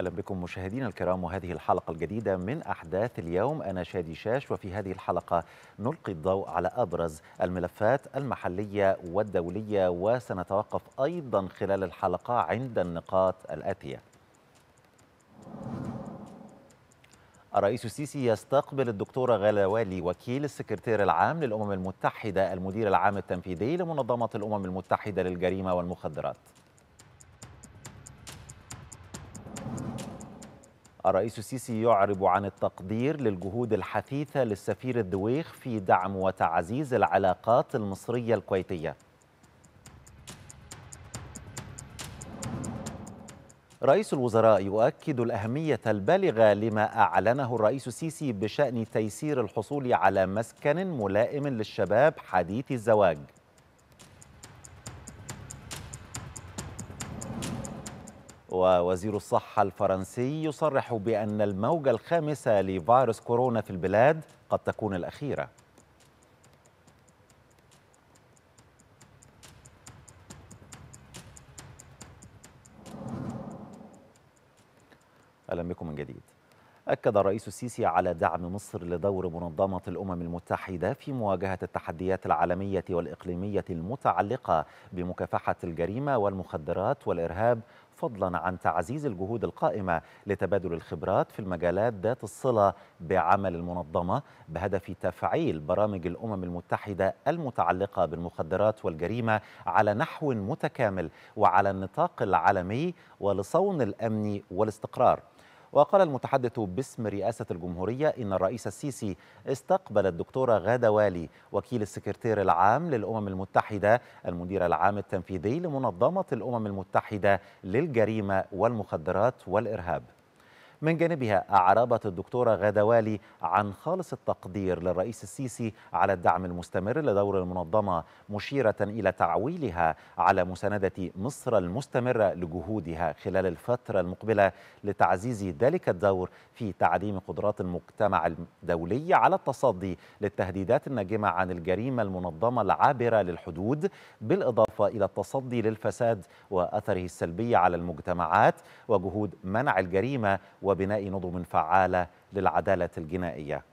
أهلا بكم مشاهدينا الكرام وهذه الحلقة الجديدة من أحداث اليوم. أنا شادي شاش، وفي هذه الحلقة نلقي الضوء على أبرز الملفات المحلية والدولية، وسنتوقف أيضا خلال الحلقة عند النقاط الآتية. الرئيس السيسي يستقبل الدكتورة غالة والي وكيل السكرتير العام للأمم المتحدة المدير العام التنفيذي لمنظمة الأمم المتحدة للجريمة والمخدرات. الرئيس السيسي يعرب عن التقدير للجهود الحثيثة للسفير الدويخ في دعم وتعزيز العلاقات المصرية الكويتية. رئيس الوزراء يؤكد الأهمية البالغة لما أعلنه الرئيس السيسي بشأن تيسير الحصول على مسكن ملائم للشباب حديث الزواج. ووزير الصحة الفرنسي يصرح بأن الموجة الخامسة لفيروس كورونا في البلاد قد تكون الأخيرة. أهلا بكم من جديد. أكد الرئيس السيسي على دعم مصر لدور منظمة الأمم المتحدة في مواجهة التحديات العالمية والإقليمية المتعلقة بمكافحة الجريمة والمخدرات والإرهاب، فضلا عن تعزيز الجهود القائمة لتبادل الخبرات في المجالات ذات الصلة بعمل المنظمة بهدف تفعيل برامج الأمم المتحدة المتعلقة بالمخدرات والجريمة على نحو متكامل وعلى النطاق العالمي ولصون الأمن والاستقرار. وقال المتحدث باسم رئاسة الجمهورية إن الرئيس السيسي استقبل الدكتورة غادة والي وكيل السكرتير العام للأمم المتحدة المدير العام التنفيذي لمنظمة الأمم المتحدة للجريمة والمخدرات والإرهاب. من جانبها أعربت الدكتورة غادة والي عن خالص التقدير للرئيس السيسي على الدعم المستمر لدور المنظمة، مشيرة إلى تعويلها على مساندة مصر المستمرة لجهودها خلال الفترة المقبلة لتعزيز ذلك الدور في تعظيم قدرات المجتمع الدولي على التصدي للتهديدات الناجمة عن الجريمة المنظمة العابرة للحدود، بالإضافة إلى التصدي للفساد وأثره السلبي على المجتمعات وجهود منع الجريمة وبناء نظم فعالة للعدالة الجنائية.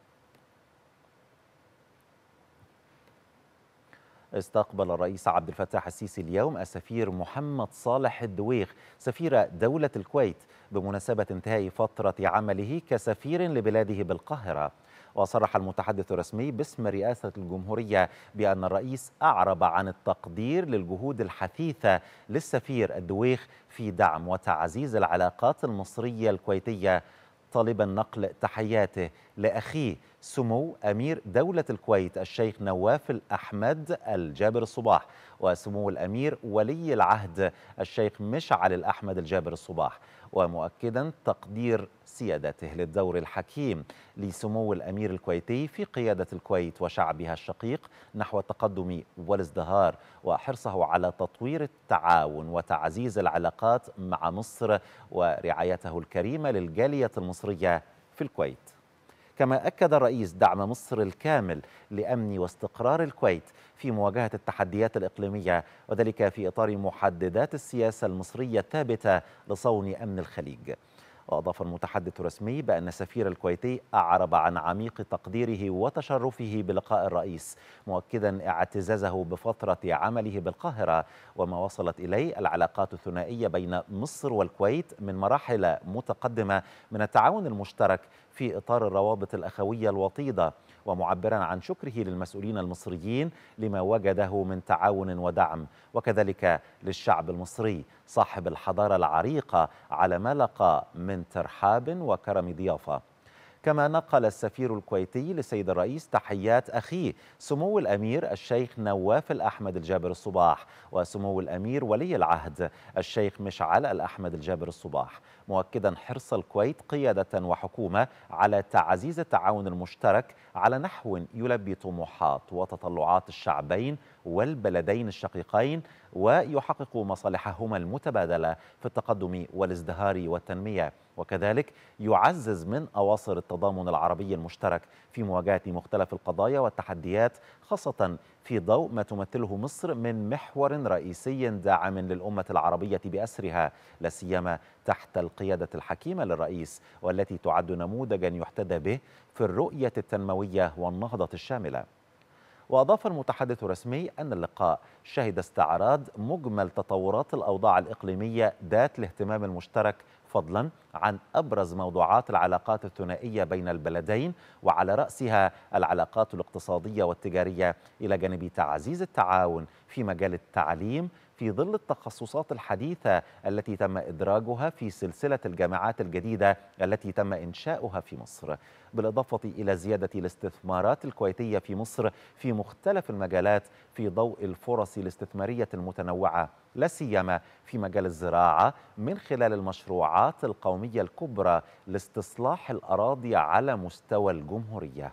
استقبل الرئيس عبد الفتاح السيسي اليوم السفير محمد صالح الدويخ سفير دولة الكويت بمناسبة انتهاء فترة عمله كسفير لبلاده بالقاهرة. وصرح المتحدث الرسمي باسم رئاسة الجمهورية بأن الرئيس أعرب عن التقدير للجهود الحثيثة للسفير الدويخ في دعم وتعزيز العلاقات المصرية الكويتية، طالبا نقل تحياته لأخيه سمو أمير دولة الكويت الشيخ نواف الأحمد الجابر الصباح وسمو الأمير ولي العهد الشيخ مشعل الأحمد الجابر الصباح، ومؤكدا تقدير سيادته للدور الحكيم لسمو الأمير الكويتي في قيادة الكويت وشعبها الشقيق نحو التقدم والازدهار، وحرصه على تطوير التعاون وتعزيز العلاقات مع مصر ورعايته الكريمة للجالية المصرية في الكويت. كما أكد الرئيس دعم مصر الكامل لأمن واستقرار الكويت في مواجهة التحديات الإقليمية، وذلك في إطار محددات السياسة المصرية الثابتة لصون أمن الخليج. وأضاف المتحدث الرسمي بأن السفير الكويتي أعرب عن عميق تقديره وتشرفه بلقاء الرئيس، مؤكدا اعتزازه بفترة عمله بالقاهرة وما وصلت إليه العلاقات الثنائية بين مصر والكويت من مراحل متقدمة من التعاون المشترك في إطار الروابط الأخوية الوطيدة، ومعبرا عن شكره للمسؤولين المصريين لما وجده من تعاون ودعم، وكذلك للشعب المصري صاحب الحضارة العريقة على ما لقى من ترحاب وكرم ضيافة. كما نقل السفير الكويتي للسيد الرئيس تحيات أخيه سمو الأمير الشيخ نواف الأحمد الجابر الصباح وسمو الأمير ولي العهد الشيخ مشعل الأحمد الجابر الصباح، مؤكدا حرص الكويت قيادة وحكومة على تعزيز التعاون المشترك على نحو يلبي طموحات وتطلعات الشعبين والبلدين الشقيقين ويحقق مصالحهما المتبادلة في التقدم والازدهار والتنمية، وكذلك يعزز من أواصر التضامن العربي المشترك في مواجهة مختلف القضايا والتحديات، خاصة في ضوء ما تمثله مصر من محور رئيسي داعم للأمة العربية بأسرها، لا سيما تحت القيادة الحكيمة للرئيس، والتي تعد نموذجا يحتذى به في الرؤية التنموية والنهضة الشاملة. وأضاف المتحدث الرسمي أن اللقاء شهد استعراض مجمل تطورات الأوضاع الإقليمية ذات الاهتمام المشترك، فضلا عن أبرز موضوعات العلاقات الثنائية بين البلدين، وعلى رأسها العلاقات الاقتصادية والتجارية، إلى جانب تعزيز التعاون في مجال التعليم في ظل التخصصات الحديثة التي تم إدراجها في سلسلة الجامعات الجديدة التي تم إنشاؤها في مصر، بالإضافة إلى زيادة الاستثمارات الكويتية في مصر في مختلف المجالات في ضوء الفرص الاستثمارية المتنوعة، لا سيما في مجال الزراعة من خلال المشروعات القومية الكبرى لاستصلاح الأراضي على مستوى الجمهورية.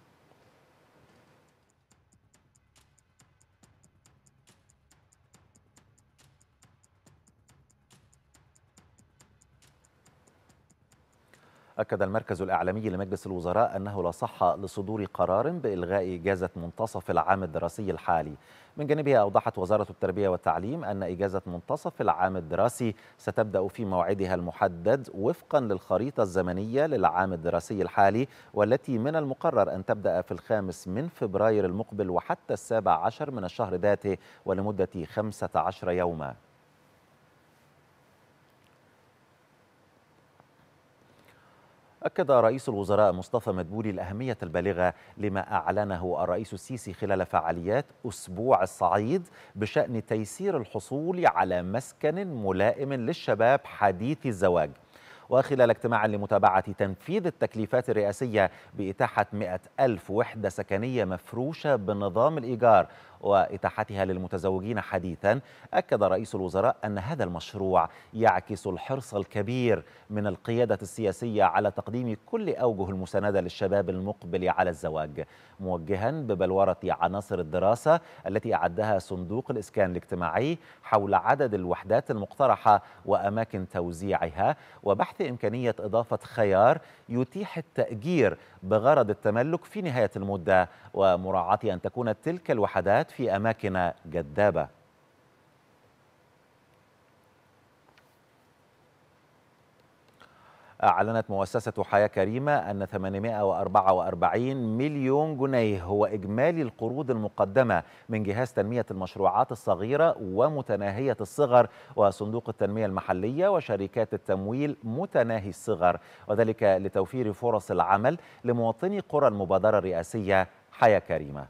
أكد المركز الإعلامي لمجلس الوزراء أنه لا صحة لصدور قرار بإلغاء إجازة منتصف العام الدراسي الحالي. من جانبها أوضحت وزارة التربية والتعليم أن إجازة منتصف العام الدراسي ستبدأ في موعدها المحدد وفقا للخريطة الزمنية للعام الدراسي الحالي، والتي من المقرر أن تبدأ في 5 من فبراير المقبل وحتى 17 من الشهر ذاته، ولمدة 15 يوما. أكد رئيس الوزراء مصطفى مدبولي الأهمية البالغة لما أعلنه الرئيس السيسي خلال فعاليات أسبوع الصعيد بشأن تيسير الحصول على مسكن ملائم للشباب حديث الزواج. وخلال اجتماع لمتابعة تنفيذ التكليفات الرئاسية بإتاحة 100 ألف وحدة سكنية مفروشة بنظام الإيجار وإتاحتها للمتزوجين حديثا، أكد رئيس الوزراء أن هذا المشروع يعكس الحرص الكبير من القيادة السياسية على تقديم كل أوجه المساندة للشباب المقبل على الزواج، موجها ببلورة عناصر الدراسة التي أعدها صندوق الإسكان الاجتماعي حول عدد الوحدات المقترحة وأماكن توزيعها، وبحث إمكانية إضافة خيار يتيح التأجير بغرض التملك في نهاية المدة، ومراعاة أن تكون تلك الوحدات في أماكن جذابة. أعلنت مؤسسة حياة كريمة أن 844 مليون جنيه هو إجمالي القروض المقدمة من جهاز تنمية المشروعات الصغيرة ومتناهية الصغر وصندوق التنمية المحلية وشركات التمويل متناهي الصغر، وذلك لتوفير فرص العمل لمواطني قرى المبادرة الرئاسية حياة كريمة.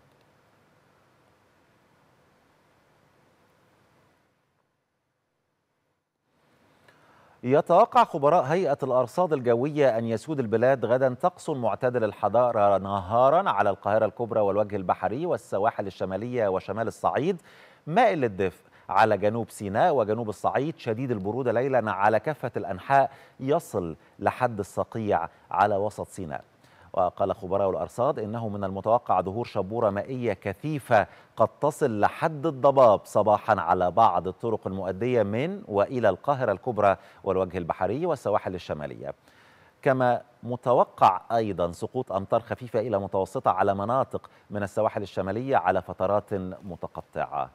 يتوقع خبراء هيئة الأرصاد الجوية أن يسود البلاد غدا طقس معتدل الحرارة نهارا على القاهرة الكبرى والوجه البحري والسواحل الشمالية وشمال الصعيد، مائل للدفء على جنوب سيناء وجنوب الصعيد، شديد البرودة ليلا على كافة الأنحاء، يصل لحد الصقيع على وسط سيناء. وقال خبراء الأرصاد إنه من المتوقع ظهور شبورة مائية كثيفة قد تصل لحد الضباب صباحا على بعض الطرق المؤدية من وإلى القاهرة الكبرى والوجه البحري والسواحل الشمالية. كما متوقع أيضا سقوط أمطار خفيفة إلى متوسطة على مناطق من السواحل الشمالية على فترات متقطعة.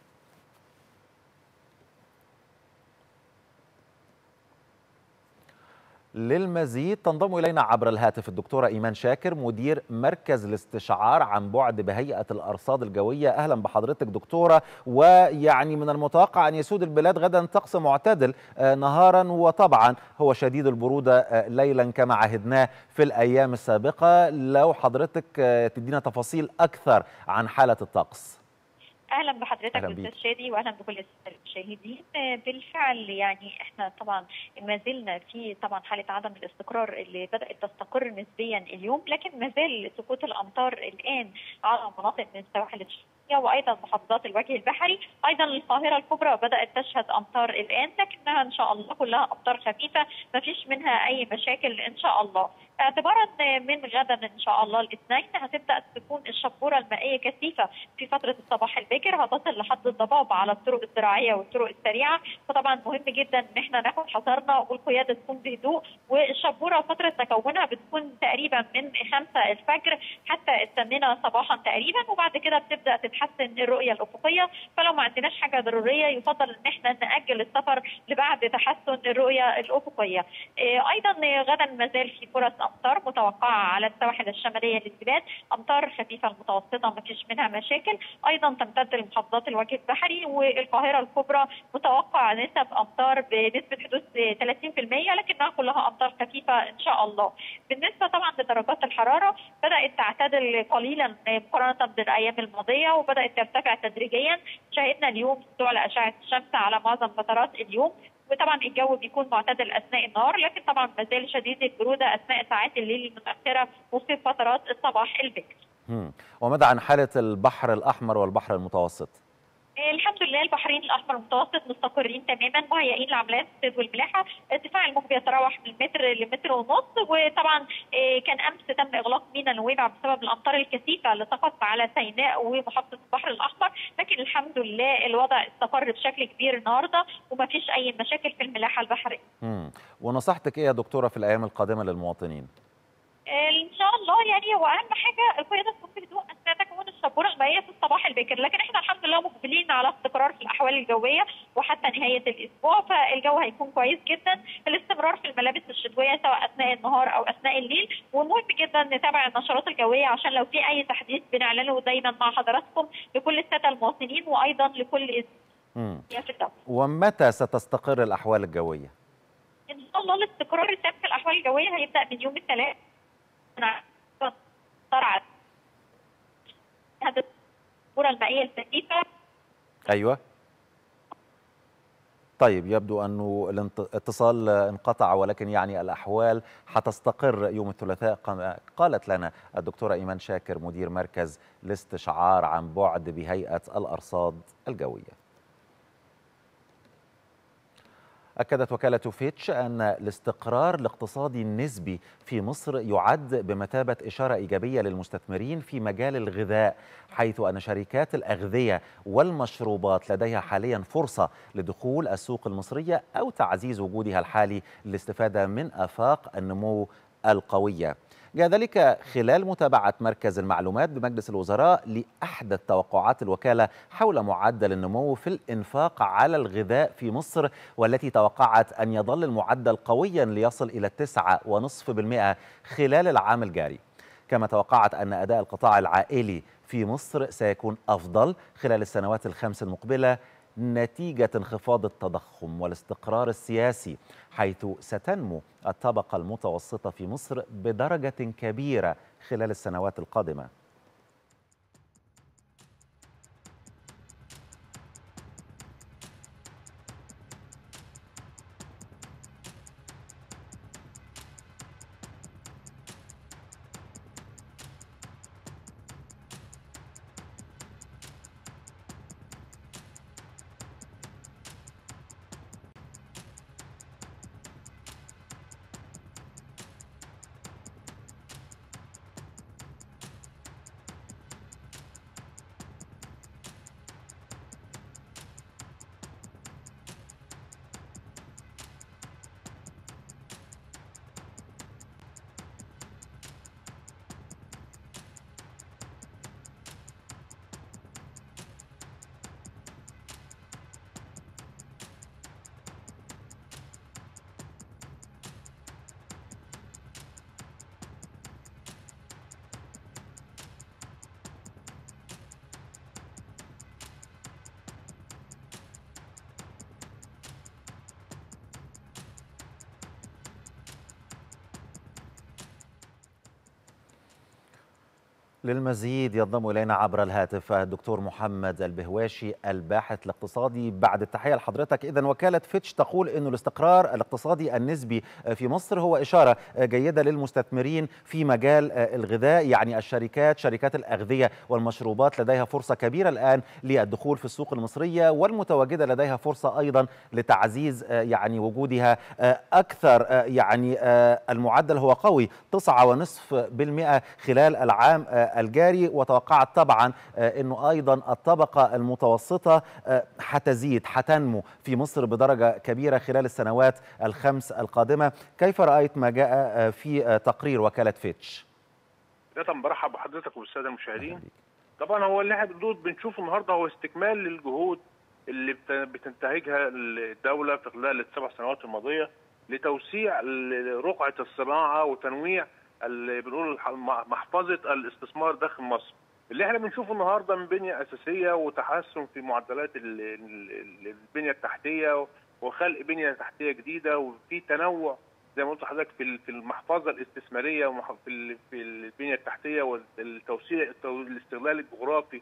للمزيد تنضم إلينا عبر الهاتف الدكتورة إيمان شاكر، مدير مركز الاستشعار عن بعد بهيئة الأرصاد الجوية. أهلا بحضرتك دكتورة. ويعني من المتوقع أن يسود البلاد غدا طقس معتدل نهارا، وطبعا هو شديد البرودة ليلا كما عهدناه في الأيام السابقة. لو حضرتك تدينا تفاصيل أكثر عن حالة الطقس. اهلا بحضرتك استاذ شادي، واهلا بكل المشاهدين. بالفعل يعني احنا طبعا ما زلنا في طبعا حاله عدم الاستقرار اللي بدات تستقر نسبيا اليوم، لكن ما زال سقوط الامطار الان على مناطق من السواحل الشماليه وايضا محافظات الوجه البحري، ايضا القاهره الكبرى بدات تشهد امطار الان، لكنها ان شاء الله كلها امطار خفيفه ما فيش منها اي مشاكل ان شاء الله. اعتبارا من غدا ان شاء الله الاثنين هتبدا تكون الشبوره المائيه كثيفه في فتره الصباح الباكر، هتصل لحد الضباب على الطرق الزراعيه والطرق السريعه، فطبعا مهم جدا ان احنا ناخد حذرنا والقياده تكون بهدوء. والشبوره فتره تكونها بتكون تقريبا من 5 الفجر حتى 8 صباحا تقريبا، وبعد كده بتبدا تتحسن الرؤيه الافقيه، فلو ما عندناش حاجه ضروريه يفضل ان احنا ناجل السفر لبعد تحسن الرؤيه الافقيه. ايضا غدا ما زال في فرص امطار متوقعه على السواحل الشماليه للبلاد، امطار خفيفه المتوسطه ما فيش منها مشاكل، ايضا تمتد لمحافظات الوجه البحري والقاهره الكبرى متوقع نسب امطار بنسبه حدوث 30%، لكنها كلها امطار خفيفه ان شاء الله. بالنسبه طبعا لدرجات الحراره بدات تعتدل قليلا مقارنه بالايام الماضيه وبدات ترتفع تدريجيا، شهدنا اليوم طلوع اشعه الشمس على معظم فترات اليوم، وطبعا الجو بيكون معتدل اثناء النهار، لكن طبعا ما زال شديد البروده اثناء ساعات الليل المتاخره وفي فترات الصباح البكر. وماذا عن حاله البحر الاحمر والبحر المتوسط؟ الحمد لله البحرين الاحمر المتوسط مستقرين تماما مهيئين لعمليات الصيد والملاحه، ارتفاع الموج بيتراوح من متر لمتر ونص، وطبعا كان امس تم اغلاق ميناء نويبع بسبب الامطار الكثيفه اللي سقطت على سيناء ومحافظه البحر الاحمر، لكن الحمد لله الوضع استقر بشكل كبير النهارده وما فيش اي مشاكل في الملاحه البحريه. ونصيحتك ايه يا دكتوره في الايام القادمه للمواطنين؟ ان شاء الله يعني هو اهم حاجه القياده تكون في هدوء اثناء تكون الشبوره المائيه في الصباح الباكر، لكن احنا الحمد لله مقبلين على استقرار في الاحوال الجويه وحتى نهايه الاسبوع، فالجو هيكون كويس جدا. الاستمرار في الملابس الشتويه سواء اثناء النهار او اثناء الليل، ومهم جدا نتابع النشرات الجويه عشان لو في اي تحديث بنعلنه دايما مع حضراتكم لكل الساده المواطنين وايضا لكل في الدولة. ومتى ستستقر الاحوال الجويه؟ ان شاء الله الاستقرار التام في الاحوال الجويه هيبدا من يوم الثلاث. طلعت هذه الصورة المائية الكثيفة. ايوه. طيب يبدو أنه الاتصال انقطع، ولكن يعني الأحوال حتستقر يوم الثلاثاء كما قالت لنا الدكتورة إيمان شاكر مدير مركز الاستشعار عن بعد بهيئة الأرصاد الجوية. أكدت وكالة فيتش أن الاستقرار الاقتصادي النسبي في مصر يعد بمثابة إشارة إيجابية للمستثمرين في مجال الغذاء، حيث أن شركات الأغذية والمشروبات لديها حاليا فرصة لدخول السوق المصرية أو تعزيز وجودها الحالي للاستفادة من آفاق النمو القوية. جاء ذلك خلال متابعة مركز المعلومات بمجلس الوزراء لأحدث توقعات الوكالة حول معدل النمو في الإنفاق على الغذاء في مصر، والتي توقعت أن يظل المعدل قويا ليصل إلى 9.5% خلال العام الجاري. كما توقعت أن أداء القطاع العائلي في مصر سيكون أفضل خلال السنوات الخمس المقبلة نتيجة انخفاض التضخم والاستقرار السياسي، حيث ستنمو الطبقة المتوسطة في مصر بدرجة كبيرة خلال السنوات القادمة. للمزيد ينضم إلينا عبر الهاتف الدكتور محمد البهواشي الباحث الاقتصادي. بعد التحية لحضرتك. إذن وكالة فيتش تقول أن الاستقرار الاقتصادي النسبي في مصر هو إشارة جيدة للمستثمرين في مجال الغذاء، يعني شركات الأغذية والمشروبات لديها فرصة كبيرة الآن للدخول في السوق المصرية، والمتواجدة لديها فرصة أيضا لتعزيز يعني وجودها أكثر. يعني المعدل هو قوي 9.5% خلال العام الجاري، وتوقعت طبعا أنه أيضا الطبقة المتوسطة حتنمو في مصر بدرجة كبيرة خلال السنوات الخمس القادمة. كيف رأيت ما جاء في تقرير وكالة فيتش؟ بداية برحب بحضرتك والسادة المشاهدين. طبعا هو اللي احنا بنشوفه النهارده هو استكمال للجهود اللي بتنتهجها الدولة في خلال ال7 سنوات الماضية لتوسيع رقعة الصناعة وتنويع اللي بنقول محفظة الاستثمار داخل مصر. اللي احنا بنشوفه النهارده من بنية أساسية وتحسن في معدلات البنية التحتية وخلق بنية تحتية جديدة، وفي تنوع زي ما قلت لحضرتك في المحفظة الاستثمارية وفي البنية التحتية والتوسيع الاستغلال الجغرافي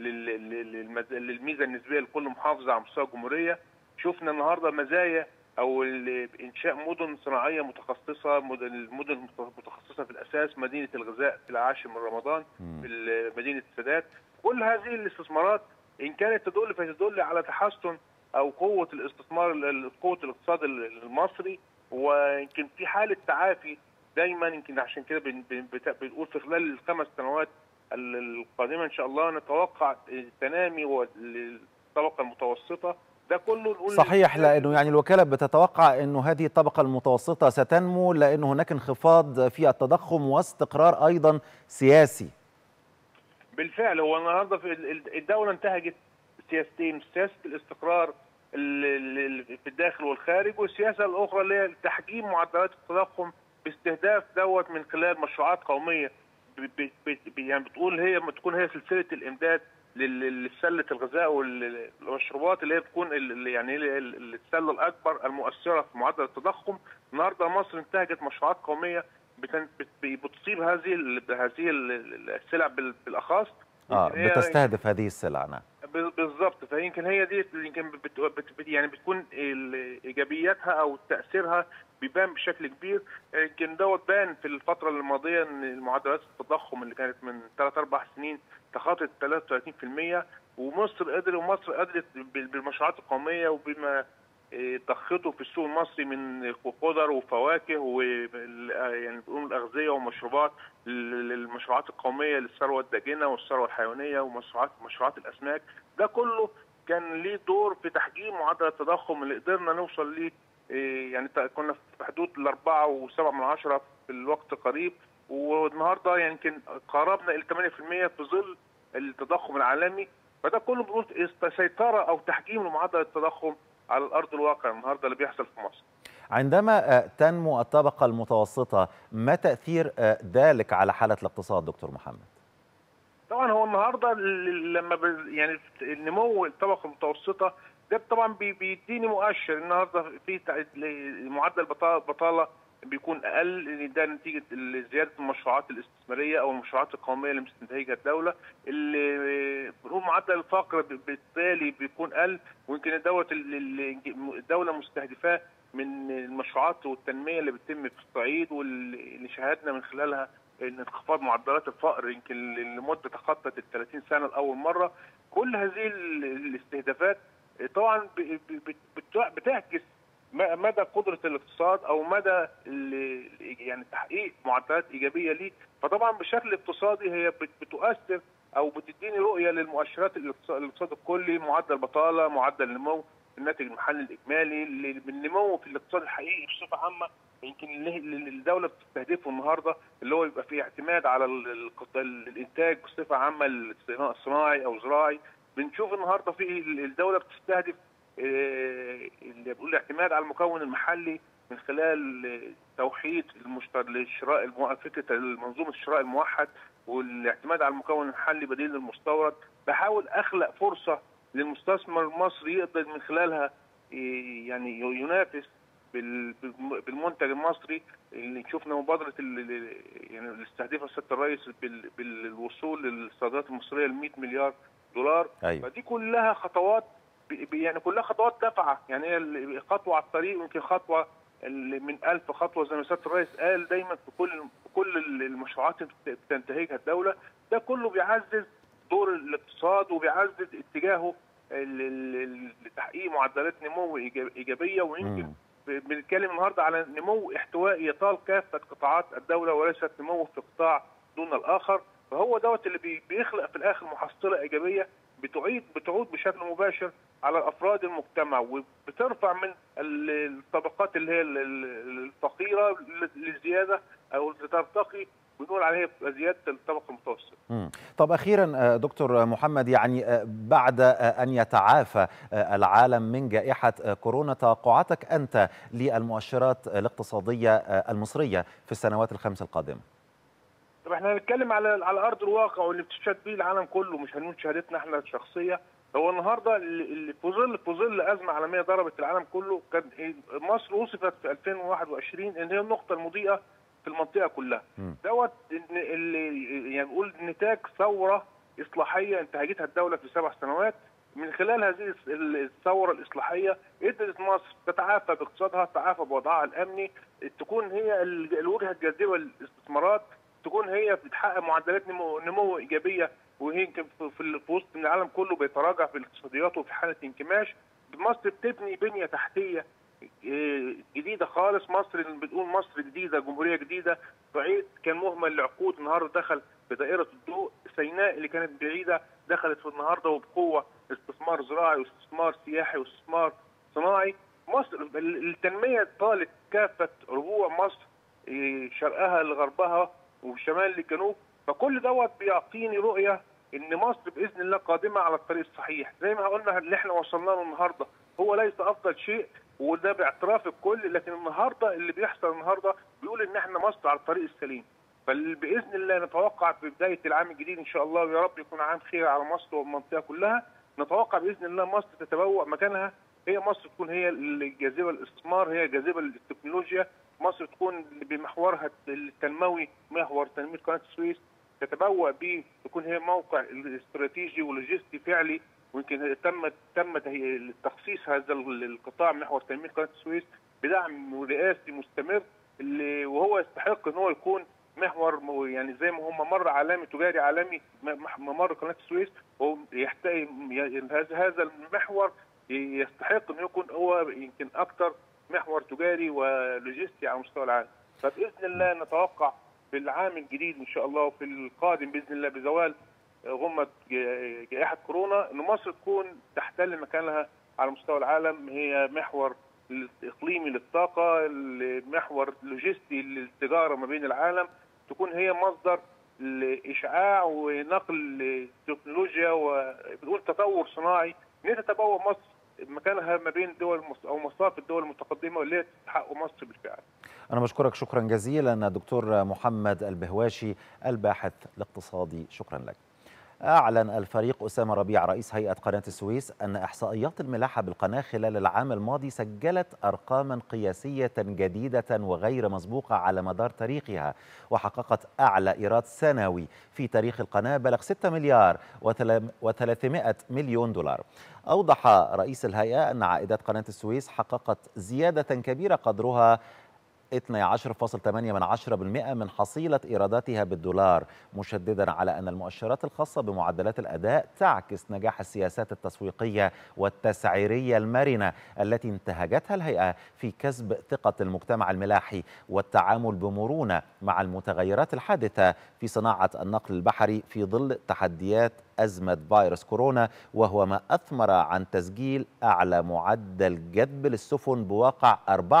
للميزة النسبية لكل محافظة على مستوى الجمهورية. شفنا النهارده مزايا او انشاء مدن صناعيه متخصصه، مدن متخصصه في الاساس، مدينه الغذاء في العاشر من رمضان، في مدينه السادات. كل هذه الاستثمارات ان كانت فتدل على تحسن او قوه الاستثمار، قوه الاقتصاد المصري، ويمكن في حاله تعافي دايما. يمكن عشان كده بنقول في خلال ال5 سنوات القادمه ان شاء الله نتوقع تنامي للطبقه المتوسطه. ده كله صحيح، لأنه يعني الوكالة بتتوقع أنه هذه الطبقة المتوسطة ستنمو لأن هناك انخفاض في التضخم واستقرار أيضا سياسي. بالفعل هو النهارده في الدولة انتهجت سياستين، سياسة الاستقرار في الداخل والخارج، والسياسة الأخرى اللي هي تحجيم معدلات التضخم باستهداف من خلال مشروعات قومية يعني تكون هي سلسلة الإمداد لسلة الغذاء والمشروبات اللي هي بتكون يعني السلة الأكبر المؤثرة في معدل التضخم. النهارده مصر انتهجت مشروعات قومية بتصيب هذه السلع بالاخص. بتستهدف هذه السلع. نعم بالضبط. فيمكن هي دي يمكن يعني بتكون ايجابياتها او تاثيرها بيبان بشكل كبير. يمكن بان في الفتره الماضيه ان معدلات التضخم اللي كانت من 3-4 سنين تخطت 33%، ومصر قدرت بالمشروعات القوميه وبما ضخته في السوق المصري من خضر وفواكه ويعني بنقول الاغذيه ومشروبات للمشروعات القوميه للثروه الداجنه والثروه الحيوانيه ومشروعات الاسماك. ده كله كان ليه دور في تحجيم معدل التضخم اللي قدرنا نوصل ليه. يعني كنا في حدود 4.7 في الوقت القريب، والنهارده يمكن قربنا الى 8% في ظل التضخم العالمي. فده كله بنقول سيطره او تحجيم لمعدل التضخم على الارض الواقع النهارده اللي بيحصل في مصر. عندما تنمو الطبقه المتوسطه، ما تاثير ذلك على حاله الاقتصاد دكتور محمد؟ طبعا هو النهارده لما يعني نمو الطبقه المتوسطه ده طبعا بيديني مؤشر. النهارده في معدل البطاله بيكون اقل، ده نتيجه زياده المشروعات الاستثماريه او المشروعات القوميه اللي مستنتجها الدوله. اللي بنقول معدل الفقر بالتالي بيكون اقل، ويمكن الدوله مستهدفاه من المشروعات والتنميه اللي بتتم في الصعيد واللي شاهدنا من خلالها ان انخفاض معدلات الفقر يمكن لمده تخطت ال30 سنه لاول مره. كل هذه الاستهدافات طبعا بتعكس مدى قدره الاقتصاد او مدى يعني تحقيق معدلات ايجابيه ليه. فطبعا بشكل اقتصادي هي بتؤثر او بتديني رؤيه للمؤشرات الاقتصاد الكلي، معدل البطاله، معدل النمو، الناتج المحلي الاجمالي، النمو في الاقتصاد الحقيقي بصفه عامه. يمكن اللي الدوله بتستهدفه النهارده اللي هو يبقى فيه اعتماد على الانتاج بصفه عامه الصناعي او زراعي. بنشوف النهارده في الدوله بتستهدف اللي بيقول الاعتماد على المكون المحلي من خلال توحيد للشراء، فكره منظومه الشراء الموحد والاعتماد على المكون المحلي بديل للمستورد. بحاول اخلق فرصه للمستثمر المصري يقدر من خلالها يعني ينافس بالمنتج المصري، اللي شفنا مبادره يعني اللي استهدفها سياده الرئيس بالوصول للصادرات المصريه ل 100 مليار دولار. أيوة. فدي كلها خطوات، يعني كلها خطوات دافعه، يعني هي خطوه على الطريق، ويمكن خطوه من 1000 خطوه زي ما سياده الرئيس قال دايما في كل المشروعات اللي بتنتهجها الدوله. ده كله بيعزز دور الاقتصاد وبيعزز اتجاهه لتحقيق معدلات نمو ايجابيه. ويمكن بنتكلم النهارده على نمو احتوائي يطال كافه قطاعات الدوله وليست نمو في قطاع دون الاخر. فهو دوت اللي بيخلق في الاخر محصله ايجابيه بتعود بشكل مباشر على افراد المجتمع، وبترفع من الطبقات اللي هي الفقيره للزياده، او ترتقي بنقول عليها زياده الطبقه المتوسطه. طب اخيرا دكتور محمد، يعني بعد ان يتعافى العالم من جائحه كورونا، توقعاتك انت للمؤشرات الاقتصاديه المصريه في السنوات الخمس القادمه؟ طب احنا هنتكلم على ارض الواقع واللي بتشهد بيه العالم كله، مش هنقول شهادتنا احنا الشخصيه. هو النهارده اللي في ظل ازمه عالميه ضربت العالم كله، كان مصر وصفت في 2021 ان هي النقطه المضيئه في المنطقه كلها. دوت اللي يعني نقول نتاج ثوره اصلاحيه انتهجتها الدوله في 7 سنوات. من خلال هذه الثوره الاصلاحيه قدرت مصر تتعافى باقتصادها، تتعافى بوضعها الامني، تكون هي الوجهه الجاذبه للاستثمارات، تكون هي بتحقق معدلات نمو ايجابيه، وهي يمكن في وسط العالم كله بيتراجع في الاقتصاديات وفي حاله انكماش. مصر بتبني بنيه تحتيه جديده خالص. مصر بتقول مصر جديده، جمهوريه جديده. صعيد كان مهمل لعقود النهارده دخل في دائره الضوء. سيناء اللي كانت بعيده دخلت في النهارده وبقوه، استثمار زراعي واستثمار سياحي واستثمار صناعي. مصر التنميه طالت كافه ربوع مصر، شرقها لغربها وشمال للجنوب. فكل دوت بيعطيني رؤيه ان مصر باذن الله قادمه على الطريق الصحيح. زي ما قلنا اللي احنا وصلنا له النهارده هو ليس افضل شيء، وده باعتراف الكل، لكن النهارده اللي بيحصل النهارده بيقول ان احنا مصر على الطريق السليم. فباذن الله نتوقع في بدايه العام الجديد ان شاء الله، ويا رب يكون عام خير على مصر والمنطقه كلها، نتوقع باذن الله مصر تتبوأ مكانها. هي مصر تكون هي الجاذبه للاستثمار، هي جاذبه للتكنولوجيا. مصر تكون بمحورها التنموي محور تنميه قناه السويس، تتبوأ به، تكون هي موقع استراتيجي ولوجستي فعلي. ويمكن تم تخصيص هذا القطاع محور تنميه قناه السويس بدعم رئاسي مستمر، وهو يستحق ان هو يكون محور، يعني زي ما هو ممر عالمي تجاري عالمي ممر قناه السويس. هو يحتاج هذا المحور يستحق انه يكون هو يمكن اكثر محور تجاري ولوجستي على مستوى العالم. فباذن الله نتوقع في العام الجديد ان شاء الله وفي القادم باذن الله بزوال غمه جائحه كورونا ان مصر تكون تحتل مكانها على مستوى العالم. هي محور اقليمي للطاقه، محور لوجستي للتجاره ما بين العالم، تكون هي مصدر لاشعاع ونقل تكنولوجيا وبنقول تطور صناعي، ان تتبوأ مصر مكانها ما بين دول او مصاف الدول المتقدمه واللي تحقق مصر بالفعل. أنا بشكرك شكرا جزيلا دكتور محمد البهواشي الباحث الاقتصادي، شكرا لك. أعلن الفريق أسامة ربيع رئيس هيئة قناة السويس أن إحصائيات الملاحة بالقناة خلال العام الماضي سجلت أرقاما قياسية جديدة وغير مسبوقة على مدار تاريخها، وحققت أعلى إيراد سنوي في تاريخ القناة بلغ 6 مليار و300 مليون دولار. أوضح رئيس الهيئة أن عائدات قناة السويس حققت زيادة كبيرة قدرها 12.8% من حصيلة إيراداتها بالدولار، مشددا على أن المؤشرات الخاصة بمعدلات الأداء تعكس نجاح السياسات التسويقية والتسعيرية المرنة التي انتهجتها الهيئة في كسب ثقة المجتمع الملاحي والتعامل بمرونة مع المتغيرات الحادثة في صناعة النقل البحري في ظل تحديات أزمة فيروس كورونا، وهو ما أثمر عن تسجيل أعلى معدل جذب للسفن بواقع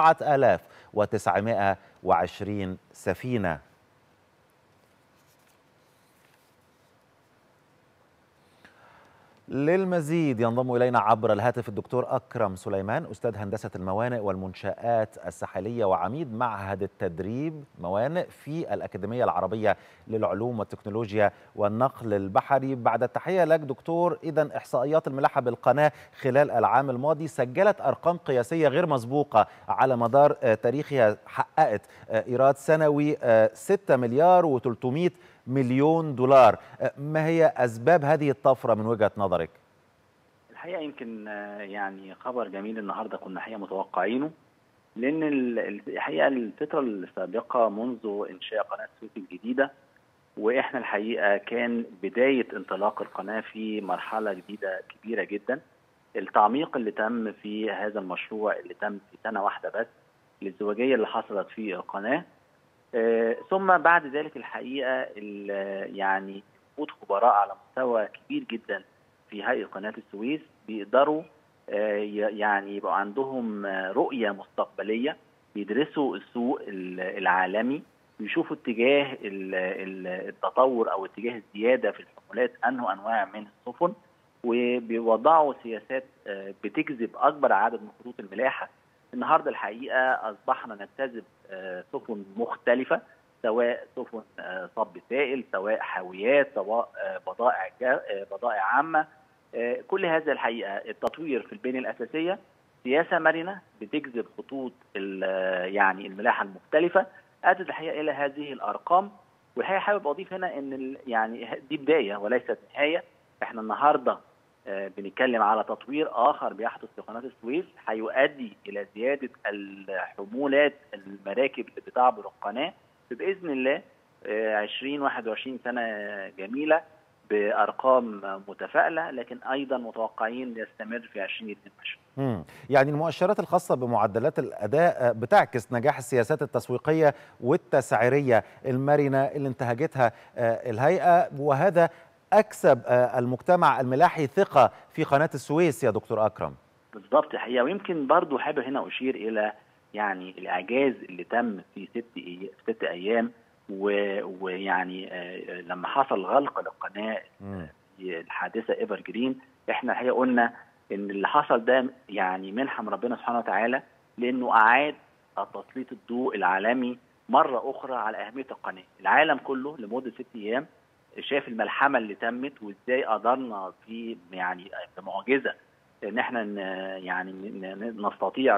4920 سفينة. للمزيد ينضم إلينا عبر الهاتف الدكتور أكرم سليمان، أستاذ هندسة الموانئ والمنشآت الساحلية وعميد معهد التدريب موانئ في الأكاديمية العربية للعلوم والتكنولوجيا والنقل البحري. بعد التحية لك دكتور، إذن إحصائيات الملاحة بالقناة خلال العام الماضي سجلت أرقام قياسية غير مسبوقة على مدار تاريخها، حققت إيراد سنوي 6 مليار و300 مليون دولار. ما هي أسباب هذه الطفرة من وجهة نظرك؟ الحقيقة يمكن يعني خبر جميل النهاردة كنا الحقيقة متوقعينه، لأن الحقيقة الفترة السابقة منذ إنشاء قناة السويس الجديدة وإحنا الحقيقة كان بداية انطلاق القناة في مرحلة جديدة كبيرة جدا. التعميق اللي تم في هذا المشروع اللي تم في سنة واحدة بس، الازدواجية اللي حصلت في القناة، ثم بعد ذلك الحقيقة يعني وجود خبراء على مستوى كبير جدا في هيئة قناة السويس بيقدروا يعني يبقى عندهم رؤية مستقبلية، بيدرسوا السوق العالمي، بيشوفوا اتجاه التطور أو اتجاه الزيادة في الحمولات أنواع من السفن، وبيوضعوا سياسات بتجذب أكبر عدد من خطوط الملاحة. النهارده الحقيقه اصبحنا نجتذب سفن مختلفه، سواء سفن صب سائل، سواء حاويات، سواء بضائع عامه. كل هذا الحقيقه التطوير في البنيه الاساسيه، سياسه مرنه بتجذب خطوط يعني الملاحه المختلفه، ادت الحقيقه الى هذه الارقام. والحقيقه حابب اضيف هنا ان يعني دي بدايه وليست نهايه. احنا النهارده بنتكلم على تطوير آخر بيحدث في قناة السويس هيؤدي إلى زيادة الحمولات المراكب اللي بتعبر القناة بإذن الله 2021 سنة جميلة بأرقام متفائلة، لكن أيضا متوقعين يستمر في 2022. يعني المؤشرات الخاصة بمعدلات الأداء بتعكس نجاح السياسات التسويقية والتسعيرية المرنة اللي انتهجتها الهيئة، وهذا أكسب المجتمع الملاحي ثقة في قناة السويس يا دكتور أكرم. بالضبط الحقيقة، ويمكن برضو حابب هنا أشير إلى يعني الإعجاز اللي تم في 6 أيام، ويعني لما حصل غلق للقناة في الحادثة ايفر جرين، احنا الحقيقة قلنا إن اللي حصل ده يعني منحة من ربنا سبحانه وتعالى، لأنه أعاد تسليط الضوء العالمي مرة أخرى على أهمية القناة. العالم كله لمدة 6 أيام شاف الملحمه اللي تمت، وازاي قدرنا في يعني بمعجزه ان احنا يعني نستطيع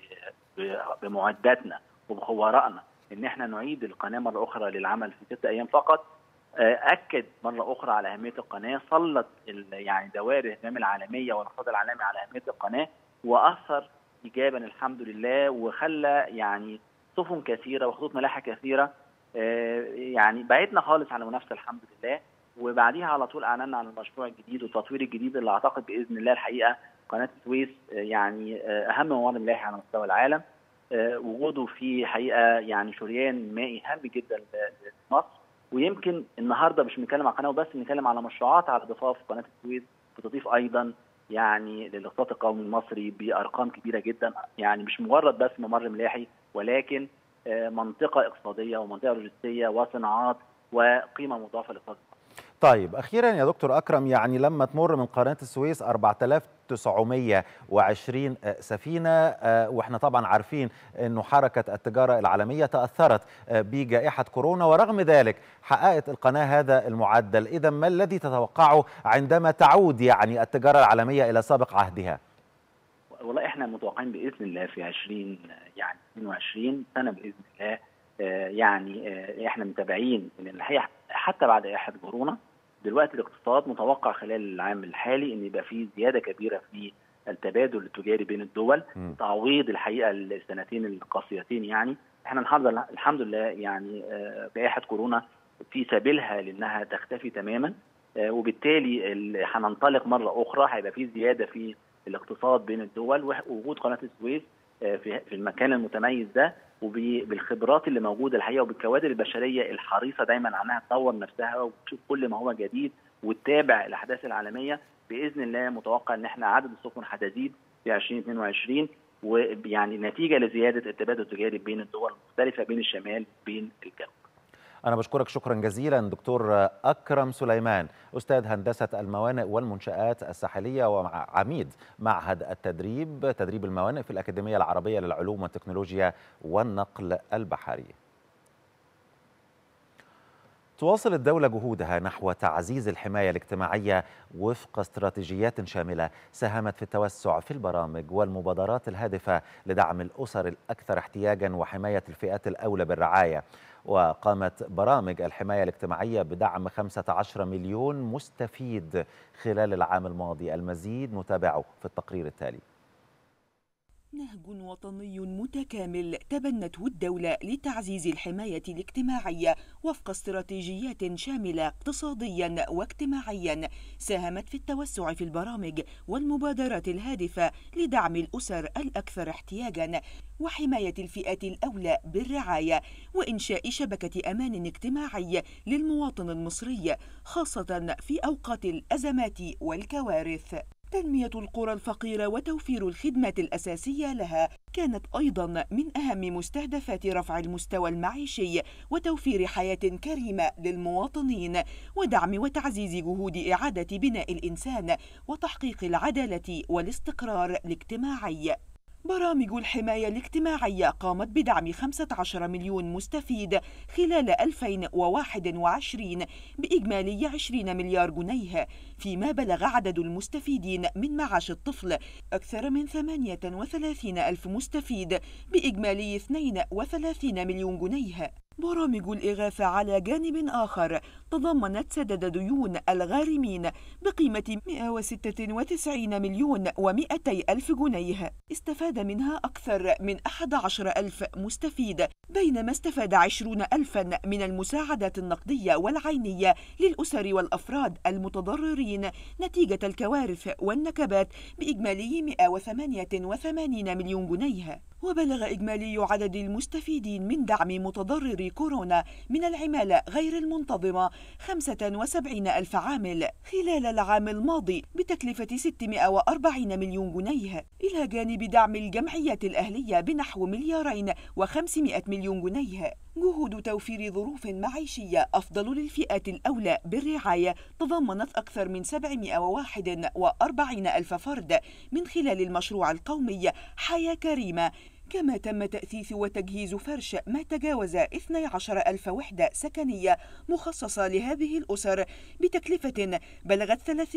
بمعداتنا وبخبرائنا ان احنا نعيد القناه مره اخرى للعمل في 6 ايام فقط. اكد مره اخرى على اهميه القناه، سلط يعني دوائر الاهتمام العالميه والاقتصاد العالمي على اهميه القناه، واثر ايجابا الحمد لله، وخلى يعني سفن كثيره وخطوط ملاحه كثيره يعني بعدنا خالص عن المنافسه الحمد لله. وبعديها على طول اعلنا عن المشروع الجديد والتطوير الجديد اللي اعتقد باذن الله الحقيقه قناه السويس يعني اهم موارد الملاحه على مستوى العالم، وجوده في حقيقه يعني شريان مائي هام جدا لمصر. ويمكن النهارده مش بنتكلم على قناه وبس، بنتكلم على مشروعات على ضفاف قناه السويس بتضيف ايضا يعني للاقتصاد القومي المصري بارقام كبيره جدا، يعني مش مجرد بس ممر ملاحي، ولكن منطقة اقتصادية ومنطقة لوجستية وصناعات وقيمة مضافة للاقتصاد. طيب أخيرا يا دكتور أكرم، يعني لما تمر من قناة السويس 4920 سفينة، وإحنا طبعا عارفين أنه حركة التجارة العالمية تأثرت بجائحة كورونا، ورغم ذلك حققت القناة هذا المعدل. إذا ما الذي تتوقعه عندما تعود يعني التجارة العالمية إلى سابق عهدها؟ والله احنا متوقعين باذن الله في 2022 سنه باذن الله، يعني احنا متابعين ان الحقيقه حتى بعد جائحه كورونا دلوقتي الاقتصاد متوقع خلال العام الحالي ان يبقى فيه زياده كبيره في التبادل التجاري بين الدول، تعويض الحقيقه السنتين القاسيتين. يعني احنا الحمد لله يعني جائحه كورونا في سبيلها لانها تختفي تماما، وبالتالي هننطلق مره اخرى، هيبقى في زياده في الاقتصاد بين الدول، ووجود قناه السويس في المكان المتميز ده، وبالخبرات اللي موجوده الحقيقه، وبالكوادر البشريه الحريصه دايما عنها تطور نفسها وتشوف كل ما هو جديد وتتابع الاحداث العالميه. باذن الله متوقع ان احنا عدد السفن هتزيد في 2022، ويعني نتيجه لزياده التبادل التجاري بين الدول المختلفه، بين الشمال وبين الجنوب. أنا بشكرك شكرا جزيلا دكتور أكرم سليمان، أستاذ هندسة الموانئ والمنشآت الساحلية وعميد معهد تدريب الموانئ في الأكاديمية العربية للعلوم والتكنولوجيا والنقل البحري. تواصل الدولة جهودها نحو تعزيز الحماية الاجتماعية وفق استراتيجيات شاملة ساهمت في التوسع في البرامج والمبادرات الهادفة لدعم الأسر الأكثر احتياجا وحماية الفئات الأولى بالرعاية. وقامت برامج الحماية الاجتماعية بدعم 15 مليون مستفيد خلال العام الماضي. المزيد نتابعه في التقرير التالي. نهج وطني متكامل تبنته الدولة لتعزيز الحماية الاجتماعية وفق استراتيجيات شاملة اقتصاديا واجتماعيا ساهمت في التوسع في البرامج والمبادرات الهادفة لدعم الأسر الأكثر احتياجا وحماية الفئات الأولى بالرعاية وإنشاء شبكة أمان اجتماعي للمواطن المصري خاصة في أوقات الأزمات والكوارث. تنمية القرى الفقيرة وتوفير الخدمات الأساسية لها كانت أيضا من أهم مستهدفات رفع المستوى المعيشي وتوفير حياة كريمة للمواطنين ودعم وتعزيز جهود إعادة بناء الإنسان وتحقيق العدالة والاستقرار الاجتماعي. برامج الحماية الاجتماعية قامت بدعم 15 مليون مستفيد خلال 2021 بإجمالي 20 مليار جنيه، فيما بلغ عدد المستفيدين من معاش الطفل أكثر من 38 ألف مستفيد بإجمالي 32 مليون جنيه. برامج الإغاثة على جانب آخر تضمنت سدد ديون الغارمين بقيمة 196 مليون و200 ألف جنيه، استفاد منها أكثر من 11 ألف مستفيد، بينما استفاد 20 ألفا من المساعدات النقدية والعينية للأسر والأفراد المتضررين نتيجة الكوارث والنكبات بإجمالي 188 مليون جنيه. وبلغ إجمالي عدد المستفيدين من دعم متضرري كورونا من العمالة غير المنتظمة 75 ألف عامل خلال العام الماضي بتكلفة 640 مليون جنيه، إلى جانب دعم الجمعيات الأهلية بنحو 2.5 مليار جنيه. جهود توفير ظروف معيشية أفضل للفئات الأولى بالرعاية تضمنت أكثر من 741 ألف فرد من خلال المشروع القومي حياة كريمة، كما تم تأثيث وتجهيز فرش ما تجاوز 12 ألف وحدة سكنية مخصصة لهذه الأسر بتكلفة بلغت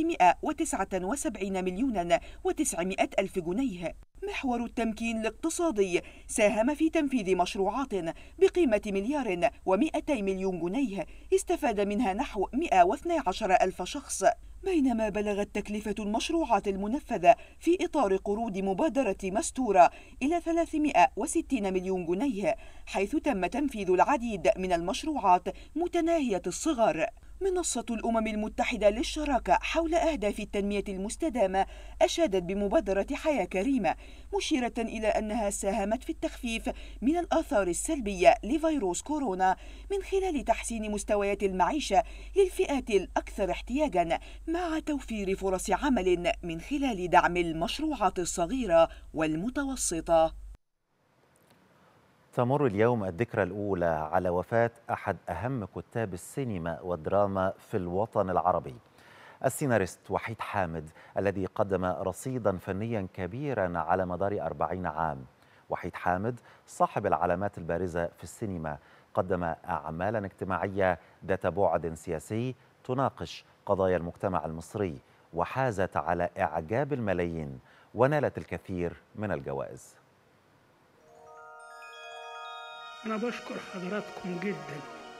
379 مليون و900 ألف جنيه. محور التمكين الاقتصادي ساهم في تنفيذ مشروعات بقيمة 1.2 مليار جنيه استفاد منها نحو 112 ألف شخص، بينما بلغت تكلفة المشروعات المنفذة في إطار قروض مبادرة مستورة إلى 360 مليون جنيه، حيث تم تنفيذ العديد من المشروعات متناهية الصغر. منصة الأمم المتحدة للشراكة حول أهداف التنمية المستدامة أشادت بمبادرة حياة كريمة، مشيرة إلى أنها ساهمت في التخفيف من الآثار السلبية لفيروس كورونا من خلال تحسين مستويات المعيشة للفئات الأكثر احتياجاً مع توفير فرص عمل من خلال دعم المشروعات الصغيرة والمتوسطة. تمر اليوم الذكرى الأولى على وفاة أحد أهم كتاب السينما والدراما في الوطن العربي، السيناريست وحيد حامد، الذي قدم رصيدا فنيا كبيرا على مدار 40 عام. وحيد حامد صاحب العلامات البارزة في السينما، قدم أعمالا اجتماعية ذات بعد سياسي تناقش قضايا المجتمع المصري، وحازت على إعجاب الملايين ونالت الكثير من الجوائز. أنا بشكر حضراتكم جدا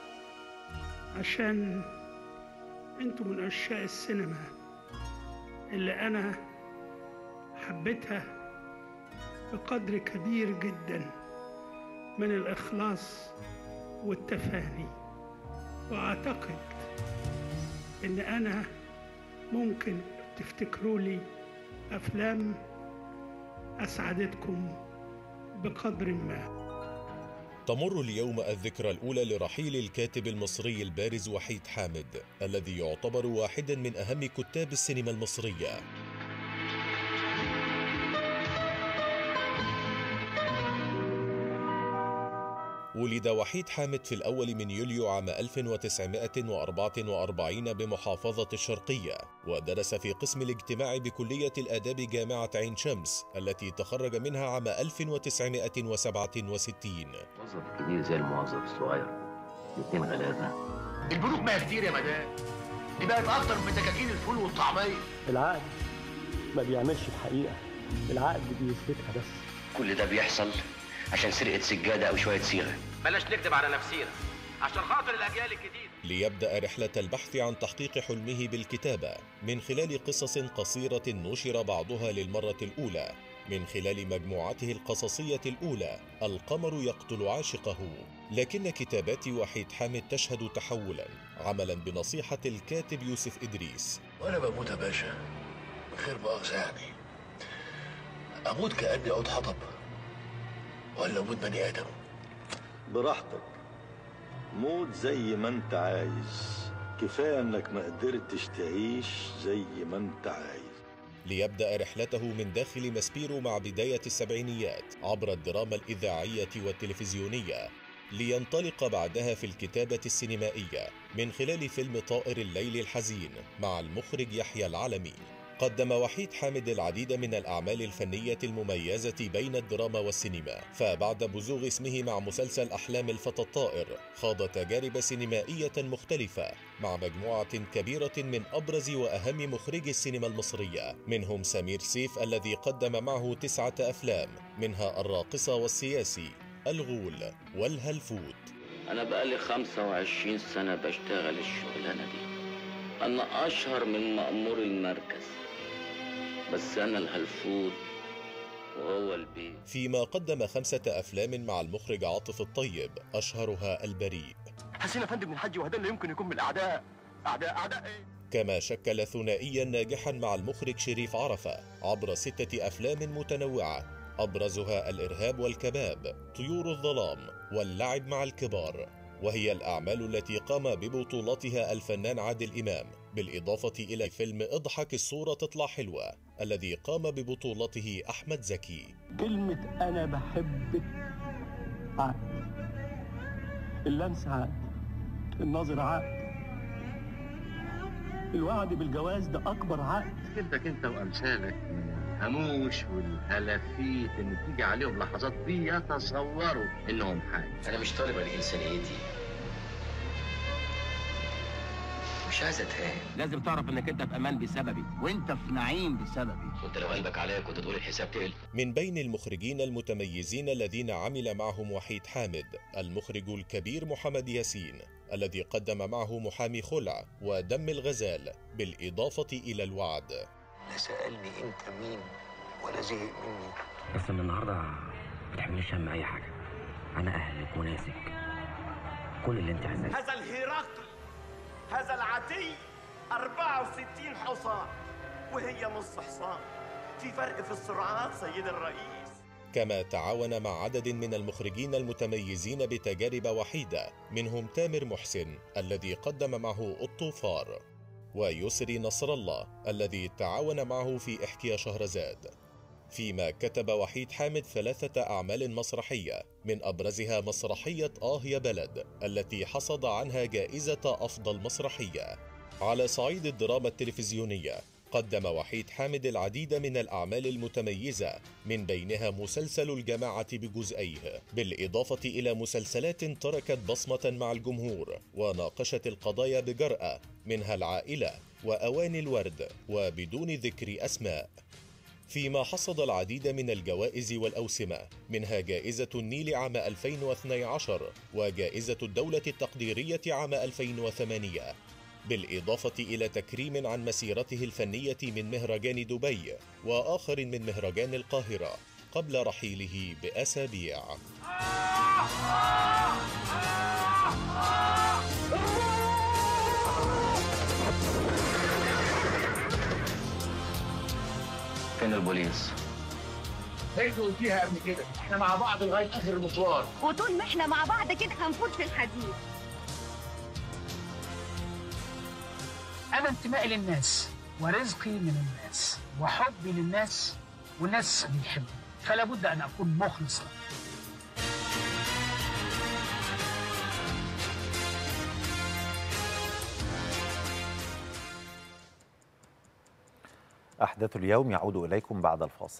عشان أنتم من عشاق السينما اللي أنا حبيتها بقدر كبير جدا من الإخلاص والتفاني، وأعتقد إن أنا ممكن تفتكروا لي أفلام أسعدتكم بقدر ما. تمر اليوم الذكرى الأولى لرحيل الكاتب المصري البارز وحيد حامد، الذي يعتبر واحدا من أهم كتاب السينما المصرية. ولد وحيد حامد في الأول من يوليو عام 1944 بمحافظة الشرقية، ودرس في قسم الاجتماع بكلية الآداب جامعة عين شمس التي تخرج منها عام 1967. الموظف الكبير زي الموظف الصغير، الاثنين غلابة. البنوك بقى كتير يا مدام، دي بقت أكتر من دكاكين الفول والطعمية. العقد ما بيعملش الحقيقة، العقد بيثبتها بس. كل ده بيحصل عشان سرقة سجادة أو شوية صيغة. بلاش نكتب على نفسينا عشان خاطر الأجيال الجديدة. ليبدأ رحلة البحث عن تحقيق حلمه بالكتابة من خلال قصص قصيرة نشر بعضها للمرة الأولى، من خلال مجموعته القصصية الأولى القمر يقتل عاشقه. لكن كتابات وحيد حامد تشهد تحولا عملا بنصيحة الكاتب يوسف إدريس. وأنا بموت يا باشا من غير مؤاخذة يعني، أموت كأني عود حطب ولا أموت بني آدم؟ براحتك، موت زي ما انت عايز، كفاية انك ما قدرتش تعيش زي ما انت عايز. ليبدأ رحلته من داخل ماسبيرو مع بداية السبعينيات عبر الدراما الإذاعية والتلفزيونية، لينطلق بعدها في الكتابة السينمائية من خلال فيلم طائر الليل الحزين مع المخرج يحيى العلمي. قدم وحيد حامد العديد من الأعمال الفنية المميزة بين الدراما والسينما، فبعد بزوغ اسمه مع مسلسل أحلام الفتى الطائر خاض تجارب سينمائية مختلفة مع مجموعة كبيرة من أبرز وأهم مخرجي السينما المصرية، منهم سمير سيف الذي قدم معه 9 أفلام، منها الراقصة والسياسي، الغول والهلفوت. أنا بقالي 25 سنة بشتغل الشغلانة دي، أنا أشهر من مأمور المركز، بس أنا الهلفوت وهو البيت. فيما قدم 5 أفلام مع المخرج عاطف الطيب، أشهرها البريء. حسين أفندي من الحج وهذا اللي يمكن يكون من الأعداء. أعداء إيه؟ كما شكل ثنائيا ناجحا مع المخرج شريف عرفة عبر 6 أفلام متنوعة، أبرزها الإرهاب والكباب، طيور الظلام، واللعب مع الكبار، وهي الأعمال التي قام ببطولتها الفنان عادل إمام، بالإضافة إلى فيلم اضحك الصورة تطلع حلوة الذي قام ببطولته أحمد زكي. كلمة أنا بحبك عقد، اللمس عقد، النظر عقد، الوعد بالجواز ده أكبر عقد. انت وأمثالك من الهموش والهلافيت اللي تيجي عليهم لحظات دي يتصوروا إنهم حاجة. أنا مش طالب لإنسانيتي، مش عايز اتهان. لازم تعرف انك انت في امان بسببي، وانت في نعيم بسببي. وانت لو قلبك عليا كنت تقول الحساب تقل. من بين المخرجين المتميزين الذين عمل معهم وحيد حامد المخرج الكبير محمد ياسين الذي قدم معه محامي خلع ودم الغزال، بالإضافة إلى الوعد. لا سألني انت مين ولا زهق مني، بس من النهارده ما تحمليش هم اي حاجه، انا اهلك وناسك، كل اللي انت عايزاه. هذا الهرقل، هذا العتي 64 حصان وهي نص حصان، في فرق في السرعات سيد الرئيس. كما تعاون مع عدد من المخرجين المتميزين بتجارب وحيدة، منهم تامر محسن الذي قدم معه الطوفار، ويسري نصر الله الذي تعاون معه في إحكي شهرزاد. فيما كتب وحيد حامد 3 أعمال مسرحية، من أبرزها مسرحية يا بلد التي حصد عنها جائزة أفضل مسرحية. على صعيد الدراما التلفزيونية قدم وحيد حامد العديد من الأعمال المتميزة، من بينها مسلسل الجماعة بجزئيه، بالإضافة إلى مسلسلات تركت بصمة مع الجمهور وناقشت القضايا بجرأة، منها العائلة وأواني الورد وبدون ذكر أسماء. فيما حصد العديد من الجوائز والأوسمة، منها جائزة النيل عام 2012 وجائزة الدولة التقديرية عام 2008، بالإضافة إلى تكريم عن مسيرته الفنية من مهرجان دبي وآخر من مهرجان القاهرة قبل رحيله بأسابيع. فين البوليس؟ هيك قلتيها قبل كده، احنا مع بعض لغايه اخر المشوار، وطول ما احنا مع بعض كده هنفوت في الحديد. انا انتمائي للناس ورزقي من الناس وحبي للناس والناس بيحبوا، فلا بد ان اكون مخلصا. أحداث اليوم يعود إليكم بعد الفاصل.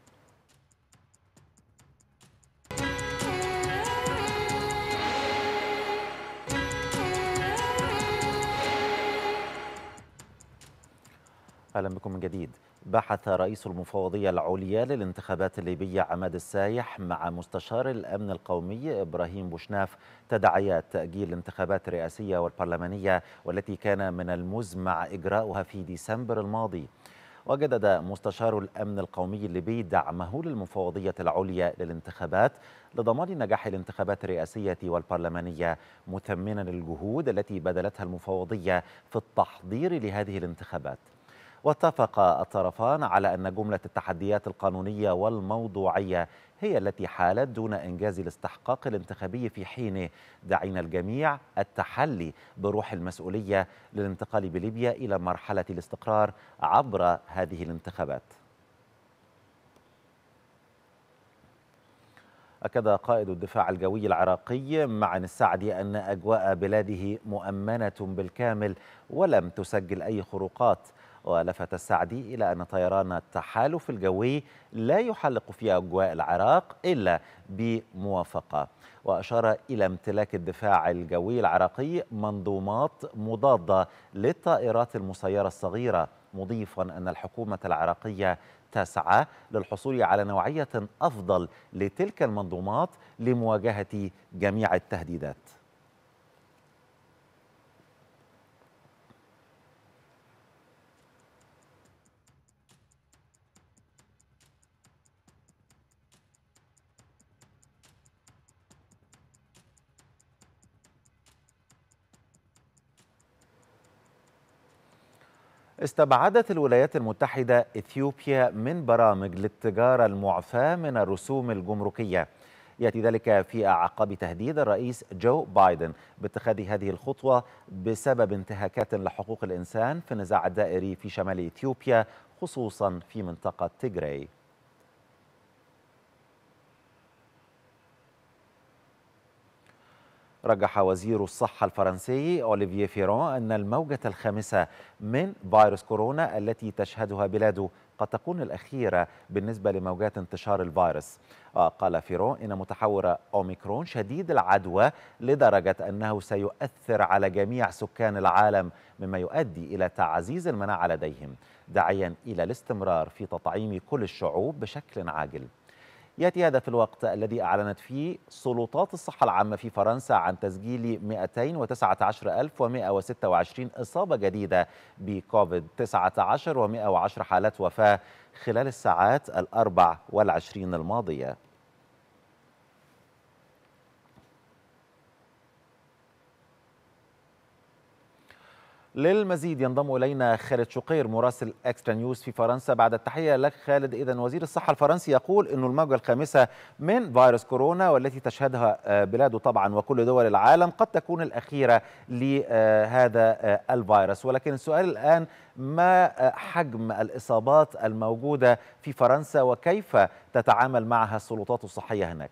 أهلا بكم من جديد. بحث رئيس المفوضية العليا للانتخابات الليبية عماد السايح مع مستشار الأمن القومي إبراهيم بوشناف تداعيات تأجيل الانتخابات الرئاسية والبرلمانية والتي كان من المزمع إجراؤها في ديسمبر الماضي. وجدد مستشار الأمن القومي الليبي دعمه للمفوضية العليا للانتخابات لضمان نجاح الانتخابات الرئاسية والبرلمانية، مثمنا الجهود التي بذلتها المفوضية في التحضير لهذه الانتخابات. واتفق الطرفان على أن جملة التحديات القانونية والموضوعية هي التي حالت دون إنجاز الاستحقاق الانتخابي في حينه، داعين الجميع التحلي بروح المسؤولية للانتقال بليبيا إلى مرحلة الاستقرار عبر هذه الانتخابات. أكد قائد الدفاع الجوي العراقي معن السعدي أن أجواء بلاده مؤمنة بالكامل ولم تسجل أي خروقات. ولفت السعدي إلى أن طيران التحالف الجوي لا يحلق في أجواء العراق إلا بموافقة. وأشار إلى امتلاك الدفاع الجوي العراقي منظومات مضادة للطائرات المسيرة الصغيرة، مضيفا أن الحكومة العراقية تسعى للحصول على نوعية أفضل لتلك المنظومات لمواجهة جميع التهديدات. استبعدت الولايات المتحدة إثيوبيا من برامج للتجارة المعفاة من الرسوم الجمركية. يأتي ذلك في أعقاب تهديد الرئيس جو بايدن باتخاذ هذه الخطوة بسبب انتهاكات لحقوق الإنسان في النزاع الدائري في شمال إثيوبيا، خصوصا في منطقة تيغراي. رجح وزير الصحة الفرنسي أوليفييه فيرون أن الموجة الخامسة من فيروس كورونا التي تشهدها بلاده قد تكون الأخيرة بالنسبة لموجات انتشار الفيروس. قال فيرون إن متحور أوميكرون شديد العدوى لدرجة أنه سيؤثر على جميع سكان العالم، مما يؤدي إلى تعزيز المناعة لديهم، داعيا إلى الاستمرار في تطعيم كل الشعوب بشكل عاجل. يأتي هذا في الوقت الذي أعلنت فيه سلطات الصحة العامة في فرنسا عن تسجيل 219,126 إصابة جديدة بكوفيد-19 و110 حالات وفاة خلال الساعات 24 الماضية. للمزيد ينضم إلينا خالد شقير مراسل إكسترا نيوز في فرنسا. بعد التحية لك خالد. إذن وزير الصحة الفرنسي يقول أن الموجة الخامسة من فيروس كورونا والتي تشهدها بلاده طبعا وكل دول العالم قد تكون الأخيرة لهذا الفيروس، ولكن السؤال الآن ما حجم الإصابات الموجودة في فرنسا وكيف تتعامل معها السلطات الصحية هناك؟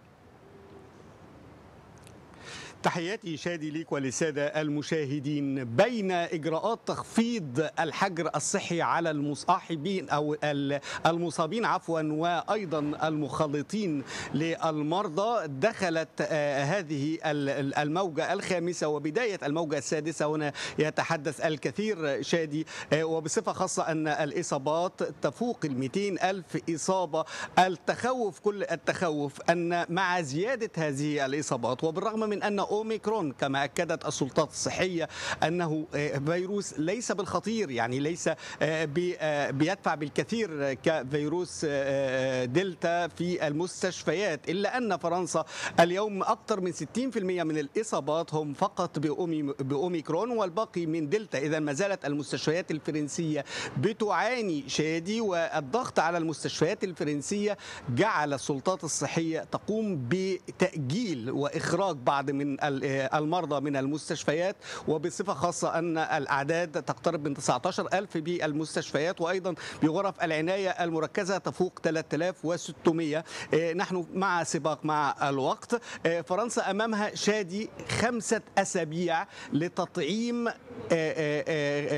تحياتي شادي ليك وللسادة المشاهدين. بين إجراءات تخفيض الحجر الصحي على المصاحبين أو المصابين وأيضا المخالطين للمرضى، دخلت هذه الموجة الخامسة وبداية الموجة السادسة. هنا يتحدث الكثير شادي، وبصفة خاصة أن الإصابات تفوق 200,000 إصابة. كل التخوف أن مع زيادة هذه الإصابات وبالرغم من أن أوميكرون كما أكدت السلطات الصحية أنه فيروس ليس بالخطير، يعني ليس بيدفع بالكثير كفيروس دلتا في المستشفيات، إلا أن فرنسا اليوم أكثر من 60% من الإصابات هم فقط بأوميكرون والباقي من دلتا. إذا ما زالت المستشفيات الفرنسية بتعاني شادي، والضغط على المستشفيات الفرنسية جعل السلطات الصحية تقوم بتأجيل وإخراج بعض من المرضى من المستشفيات، وبصفة خاصة أن الأعداد تقترب من 19,000 بالمستشفيات، وأيضا بغرف العناية المركزة تفوق 3,600. نحن مع سباق مع الوقت. فرنسا أمامها شادي 5 أسابيع لتطعيم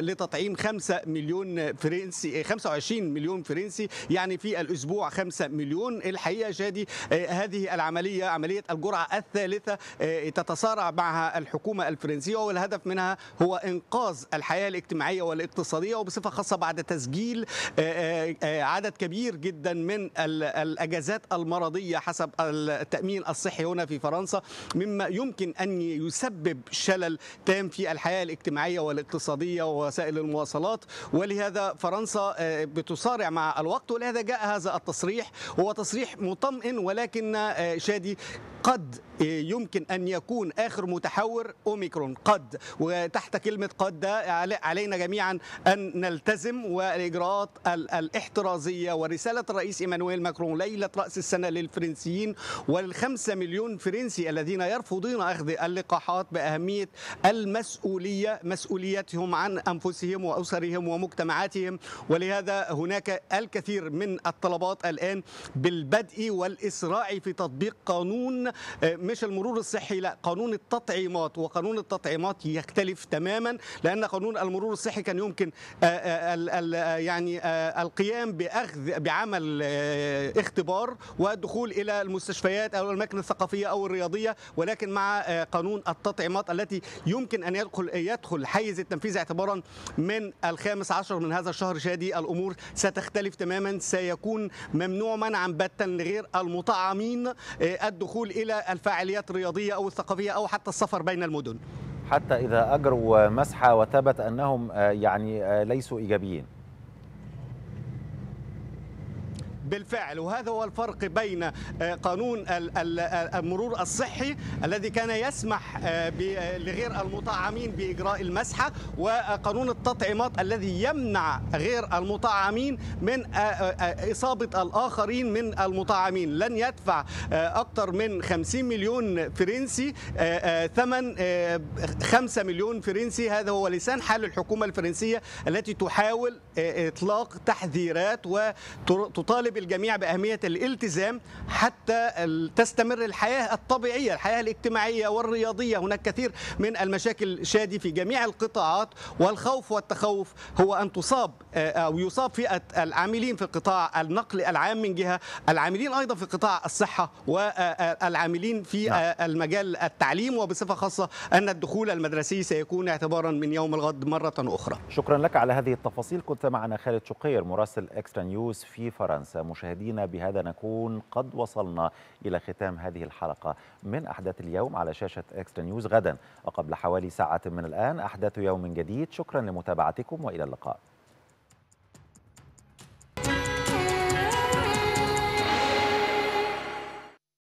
لتطعيم 5 مليون فرنسي 25 مليون فرنسي، يعني في الأسبوع 5 مليون. الحقيقة شادي هذه العملية عملية الجرعة الثالثة تتصارع معها الحكومة الفرنسية، والهدف منها هو إنقاذ الحياة الاجتماعية والاقتصادية، وبصفة خاصة بعد تسجيل عدد كبير جدا من الأجازات المرضية حسب التأمين الصحي هنا في فرنسا، مما يمكن أن يسبب شلل تام في الحياة الاجتماعية والاقتصادية ووسائل المواصلات. ولهذا فرنسا بتصارع مع الوقت، ولهذا جاء هذا التصريح. هو تصريح مطمئن، ولكن شادي قد يمكن أن يكون آخر متحور أوميكرون، قد، وتحت كلمة قد علينا جميعا أن نلتزم والإجراءات الاحترازية. ورسالة الرئيس إيمانويل ماكرون ليلة رأس السنة للفرنسيين وال5 مليون فرنسي الذين يرفضون أخذ اللقاحات بأهمية المسؤولية، مسؤوليتهم عن أنفسهم وأسرهم ومجتمعاتهم. ولهذا هناك الكثير من الطلبات الآن بالبدء والإسراع في تطبيق قانون مش المرور الصحي، لا، قانون التطعيمات. وقانون التطعيمات يختلف تماما، لأن قانون المرور الصحي كان يمكن القيام بعمل اختبار والدخول إلى المستشفيات أو الأماكن الثقافية أو الرياضية، ولكن مع قانون التطعيمات التي يمكن أن يدخل حيز التنفيذ اعتبارا من 15 من هذا الشهر شادي، الأمور ستختلف تماما. سيكون ممنوع منعا باتا لغير المطعمين الدخول إلى الفعاليات الرياضية أو الثقافية أو حتى السفر بين المدن، حتى إذا أجروا مسحة وثبت أنهم ليسوا إيجابيين. بالفعل، وهذا هو الفرق بين قانون المرور الصحي الذي كان يسمح لغير المطعمين بإجراء المسحة، وقانون التطعيمات الذي يمنع غير المطعمين من إصابة الآخرين من المطعمين. لن يدفع أكثر من 50 مليون فرنسي ثمن 5 مليون فرنسي. هذا هو لسان حال الحكومة الفرنسية التي تحاول إطلاق تحذيرات وتطالب الجميع بأهمية الالتزام حتى تستمر الحياة الطبيعية، الحياة الاجتماعية والرياضية. هناك كثير من المشاكل شادي في جميع القطاعات، والخوف والتخوف هو أن تصاب أو يصاب فئة العاملين في قطاع النقل العام من جهة، العاملين أيضا في قطاع الصحة، والعاملين في المجال التعليم، وبصفة خاصة أن الدخول المدرسي سيكون اعتبارا من يوم الغد مرة أخرى. شكرا لك على هذه التفاصيل. كنت معنا خالد شقير مراسل إكسترا نيوز في فرنسا. مشاهدينا، بهذا نكون قد وصلنا إلى ختام هذه الحلقة من أحداث اليوم على شاشة إكسترا نيوز. غدا وقبل حوالي ساعة من الآن أحداث يوم جديد. شكرا لمتابعتكم وإلى اللقاء.